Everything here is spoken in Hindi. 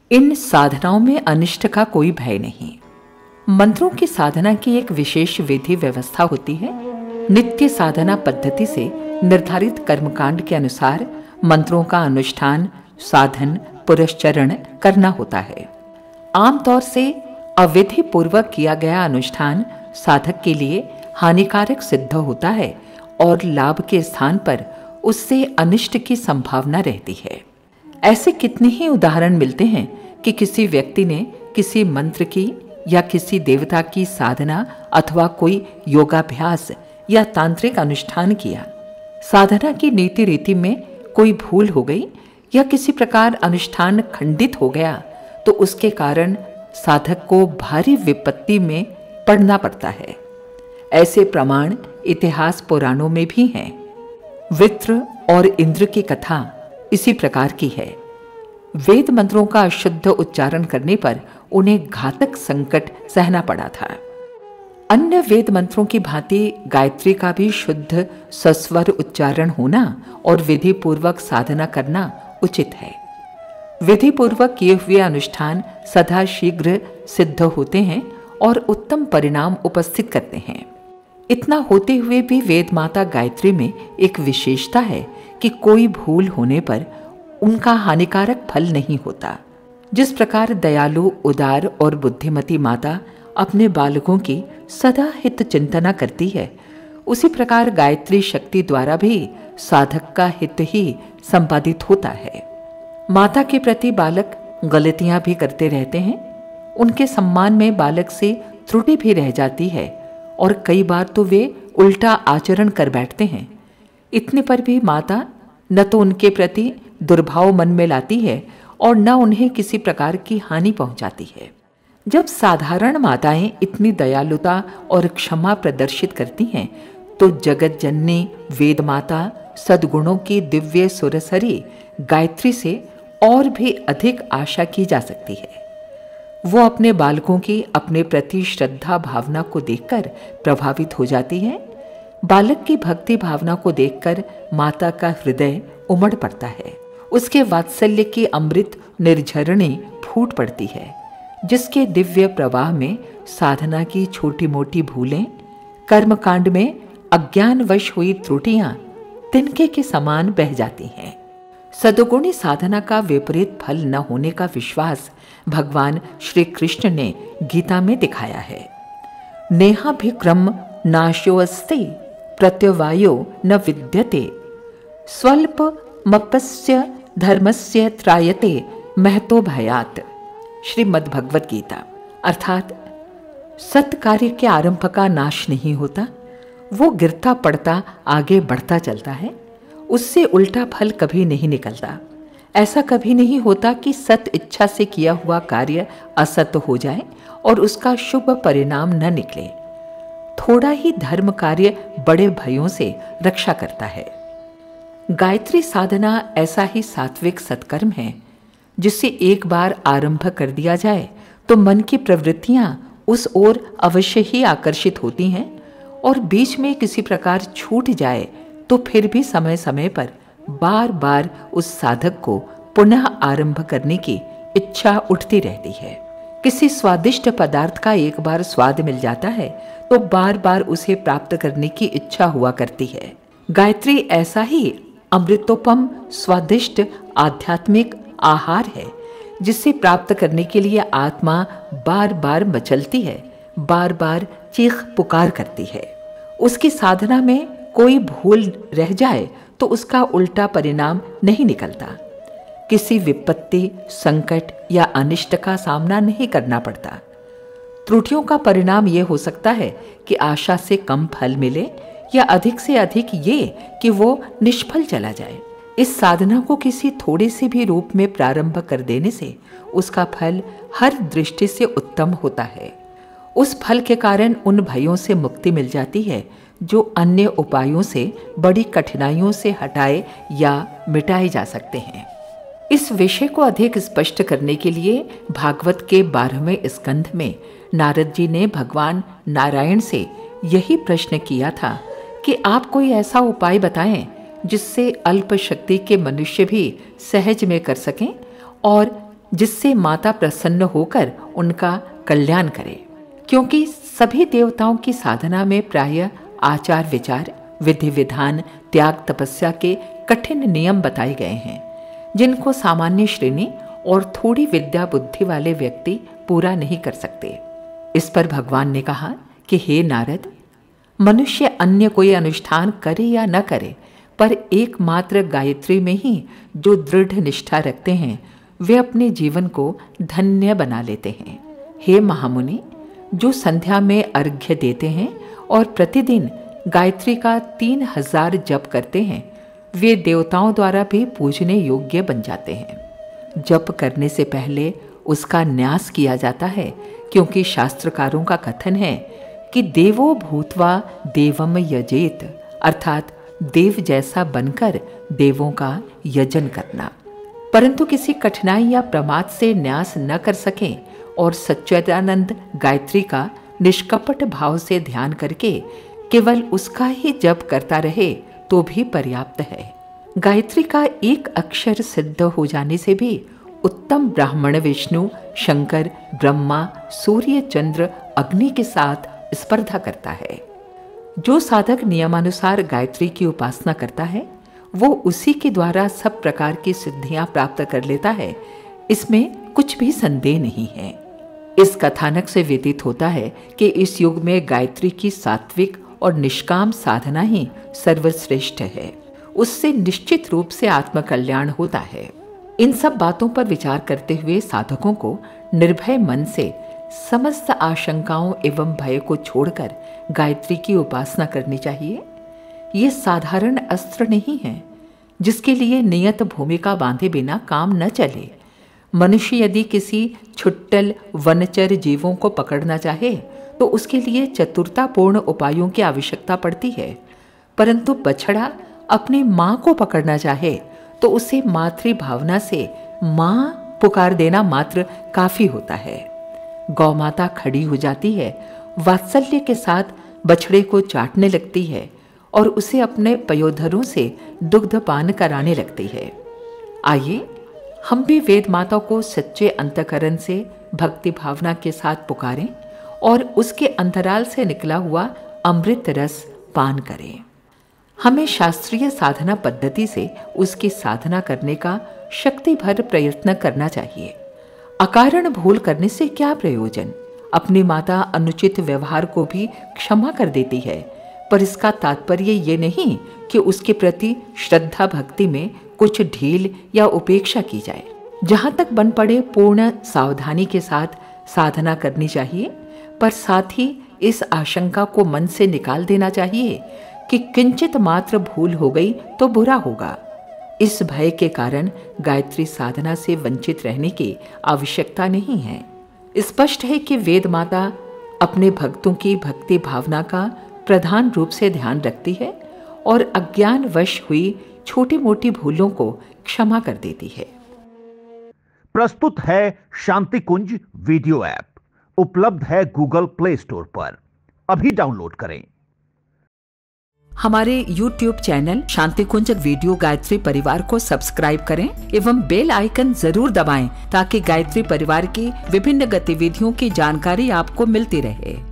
इन साधनाओं में अनिष्ट का कोई भय नहीं। मंत्रों की साधना की एक विशेष विधि व्यवस्था होती है। नित्य साधना पद्धति से निर्धारित कर्मकांड के अनुसार मंत्रों का अनुष्ठान, साधन, पुरस्चरण करना होता है। आमतौर से अविधि पूर्वक किया गया अनुष्ठान साधक के लिए हानिकारक सिद्ध होता है और लाभ के स्थान पर उससे अनिष्ट की संभावना रहती है। ऐसे कितने ही उदाहरण मिलते हैं कि किसी व्यक्ति ने किसी मंत्र की या किसी देवता की साधना अथवा कोई योगाभ्यास या तांत्रिक अनुष्ठान किया। साधना की नीति रीति में कोई भूल हो गई या किसी प्रकार अनुष्ठान खंडित हो गया तो उसके कारण साधक को भारी विपत्ति में पड़ना पड़ता है। ऐसे प्रमाण इतिहास पुराणों में भी हैं। वृत्र और इंद्र की कथा इसी प्रकार की है। वेद मंत्रों का अशुद्ध उच्चारण करने पर उन्हें घातक संकट सहना पड़ा था। अन्य वेद मंत्रों की भांति गायत्री का भी शुद्ध सस्वर उच्चारण होना और विधि पूर्वक साधना करना उचित है। विधि पूर्वक किए हुए अनुष्ठान सदा शीघ्र सिद्ध होते हैं और उत्तम परिणाम उपस्थित करते हैं। इतना होते हुए भी वेद माता गायत्री में एक विशेषता है कि कोई भूल होने पर उनका हानिकारक फल नहीं होता। जिस प्रकार दयालु, उदार और बुद्धिमती माता अपने बालकों की सदा हित चिंतना करती है, उसी प्रकार गायत्री शक्ति द्वारा भी साधक का हित ही संपादित होता है। माता के प्रति बालक गलतियां भी करते रहते हैं। उनके सम्मान में बालक से त्रुटि भी रह जाती है और कई बार तो वे उल्टा आचरण कर बैठते हैं। इतने पर भी माता न तो उनके प्रति दुर्भाव मन में लाती है और न उन्हें किसी प्रकार की हानि पहुंचाती है। जब साधारण माताएं इतनी दयालुता और क्षमा प्रदर्शित करती हैं तो जगत जननी वेद माता सद्गुणों की दिव्य सुरसरी गायत्री से और भी अधिक आशा की जा सकती है। वो अपने बालकों की अपने प्रति श्रद्धा भावना को देखकर प्रभावित हो जाती है। बालक की भक्ति भावना को देखकर माता का हृदय उमड़ पड़ता है। उसके वात्सल्य की अमृत निर्झरणी फूट पड़ती है, जिसके दिव्य प्रवाह में साधना की छोटी मोटी भूलें, कर्मकांड में अज्ञानवश हुई त्रुटियां तिनके के समान बह जाती हैं। सदगुणी साधना का विपरीत फल न होने का विश्वास भगवान श्री कृष्ण ने गीता में दिखाया है। नेहाभिक्रम नाशोऽस्ति प्रत्यवायो न विद्यते स्वल्पमप्यस्य धर्मस्य त्रायते महतो भयात्। श्रीमद् भगवत गीता। अर्थात सत्कार्य के आरंभ का नाश नहीं होता, वो गिरता पड़ता आगे बढ़ता चलता है। उससे उल्टा फल कभी नहीं निकलता। ऐसा कभी नहीं होता कि सत इच्छा से किया हुआ कार्य असत हो जाए और उसका शुभ परिणाम न निकले। थोड़ा ही धर्म कार्य बड़े भयों से रक्षा करता है। गायत्री साधना ऐसा ही सात्विक सत्कर्म है जिससे एक बार आरंभ कर दिया जाए तो मन की प्रवृत्तियां उस ओर अवश्य ही आकर्षित होती हैं और बीच में किसी प्रकार छूट जाए तो फिर भी समय समय पर बार बार उस साधक को पुनः आरंभ करने की इच्छा उठती रहती है। किसी स्वादिष्ट पदार्थ का एक बार स्वाद मिल जाता है तो बार बार उसे प्राप्त करने की इच्छा हुआ करती है। गायत्री ऐसा ही अमृतोपम स्वादिष्ट आध्यात्मिक आहार है जिसे प्राप्त करने के लिए आत्मा बार बार मचलती है, बार बार चीख पुकार करती है। उसकी साधना में कोई भूल रह जाए तो उसका उल्टा परिणाम नहीं निकलता। किसी विपत्ति, संकट या अनिष्ट का सामना नहीं करना पड़ता। त्रुटियों का परिणाम यह हो सकता है कि आशा से कम फल मिले या अधिक से अधिक ये कि वो निष्फल चला जाए। इस साधना को किसी थोड़े से भी रूप में प्रारंभ कर देने से उसका फल हर दृष्टि से उत्तम होता है। उस फल के कारण उन भयों से मुक्ति मिल जाती है जो अन्य उपायों से बड़ी कठिनाइयों से हटाए या मिटाए जा सकते हैं। इस विषय को अधिक स्पष्ट करने के लिए भागवत के 12वें स्कंध में नारद जी ने भगवान नारायण से यही प्रश्न किया था कि आप कोई ऐसा उपाय बताएं जिससे अल्प शक्ति के मनुष्य भी सहज में कर सकें और जिससे माता प्रसन्न होकर उनका कल्याण करे। क्योंकि सभी देवताओं की साधना में प्रायः आचार विचार, विधि विधान, त्याग तपस्या के कठिन नियम बताए गए हैं, जिनको सामान्य श्रेणी और थोड़ी विद्या बुद्धि वाले व्यक्ति पूरा नहीं कर सकते। इस पर भगवान ने कहा कि हे नारद, मनुष्य अन्य कोई अनुष्ठान करे या न करे, पर एकमात्र गायत्री में ही जो दृढ़ निष्ठा रखते हैं वे अपने जीवन को धन्य बना लेते हैं। हे महामुनि, जो संध्या में अर्घ्य देते हैं और प्रतिदिन गायत्री का 3000 जप करते हैं, वे देवताओं द्वारा भी पूजने योग्य बन जाते हैं। जप करने से पहले उसका न्यास किया जाता है, क्योंकि शास्त्रकारों का कथन है कि देवो भूत्वा देवम यजेत, अर्थात देव जैसा बनकर देवों का यजन करना। परंतु किसी कठिनाई या प्रमाद से न्यास न कर सकें और सच्चिदानंद गायत्री का निष्कपट भाव से ध्यान करके केवल उसका ही जप करता रहे तो भी पर्याप्त है। गायत्री का एक अक्षर सिद्ध हो जाने से भी उत्तम ब्राह्मण विष्णु, शंकर, ब्रह्मा, सूर्य, चंद्र, अग्नि के साथ स्पर्धा करता है। जो साधक नियमानुसार गायत्री की उपासना करता है वो उसी के द्वारा सब प्रकार की सिद्धियां प्राप्त कर लेता है, इसमें कुछ भी संदेह नहीं है। इस कथानक से व्यतीत होता है कि इस युग में गायत्री की सात्विक और निष्काम साधना ही सर्वश्रेष्ठ है। उससे निश्चित रूप से आत्मकल्याण होता है। इन सब बातों पर विचार करते हुए साधकों को निर्भय मन से समस्त आशंकाओं एवं भय को छोड़कर गायत्री की उपासना करनी चाहिए। ये साधारण अस्त्र नहीं है जिसके लिए नियत भूमिका बांधे बिना काम न चले। मनुष्य यदि किसी छुट्टल वनचर जीवों को पकड़ना चाहे तो उसके लिए चतुरतापूर्ण उपायों की आवश्यकता पड़ती है, परंतु बछड़ा अपनी माँ को पकड़ना चाहे तो उसे मातृभावना से माँ पुकार देना मात्र काफी होता है। गौ माता खड़ी हो जाती है, वात्सल्य के साथ बछड़े को चाटने लगती है और उसे अपने पयोधरों से दुग्धपान कराने लगती है। आइए हम भी वेद माता को सच्चे अंतःकरण से भक्ति भावना के साथ पुकारें और उसके अंतराल से निकला हुआ अमृत रस पान करें। हमें शास्त्रीय साधना पद्धति से उसकी साधना करने का शक्ति भर प्रयत्न करना चाहिए। अकारण भूल करने से क्या प्रयोजन। अपनी माता अनुचित व्यवहार को भी क्षमा कर देती है, पर इसका तात्पर्य ये नहीं कि उसके प्रति श्रद्धा भक्ति में कुछ ढील या उपेक्षा की जाए। जहाँ तक बन पड़े पूर्ण सावधानी के साथ साधना करनी चाहिए, पर साथ ही इस आशंका को मन से निकाल देना चाहिए कि किंचित मात्र भूल हो गई तो बुरा होगा। इस भय के कारण गायत्री साधना से वंचित रहने की आवश्यकता नहीं है। स्पष्ट है कि वेद माता अपने भक्तों की भक्ति भावना का प्रधान रूप से ध्यान रखती है और अज्ञानवश हुई छोटी मोटी भूलों को क्षमा कर देती है। प्रस्तुत है शांति कुंज वीडियो ऐप, उपलब्ध है गूगल प्ले स्टोर पर। अभी डाउनलोड करें। हमारे YouTube channel Shanti Kunj video Gayatri Parivar को सब्सक्राइब करें एवं बेल आइकन जरूर दबाएं ताकि गायत्री परिवार की विभिन्न गतिविधियों की जानकारी आपको मिलती रहे।